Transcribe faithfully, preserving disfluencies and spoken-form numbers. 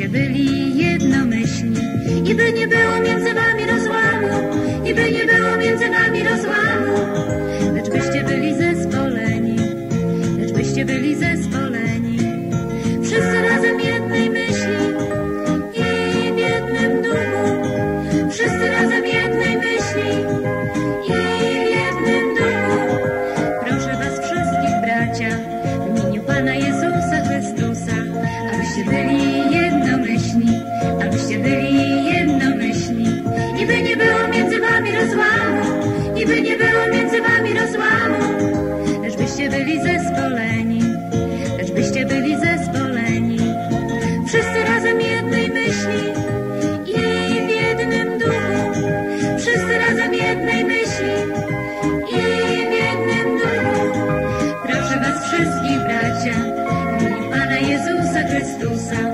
byli jednomyślni i by nie było między wami rozłamu, i by nie było między wami rozłamu, lecz byście byli zespoleni, lecz byście byli zespoleni, wszyscy razem jednej myśli i w jednym duchu, wszyscy razem jednej myśli i w jednym duchu. Proszę was wszystkich, bracia, w imieniu Pana Jezusa Chrystusa, abyście byli jednomyślni, abyście byli jednomyślni, i by nie było między wami rozłamu, i by nie było między wami rozłamu, lecz byście byli zespoleni, lecz byście byli zespoleni, wszyscy razem jednej myśli i w jednym duchu, wszyscy razem jednej myśli i w jednym duchu. Proszę was wszystkich, bracia, w imieniu Pana Jezusa Chrystusa,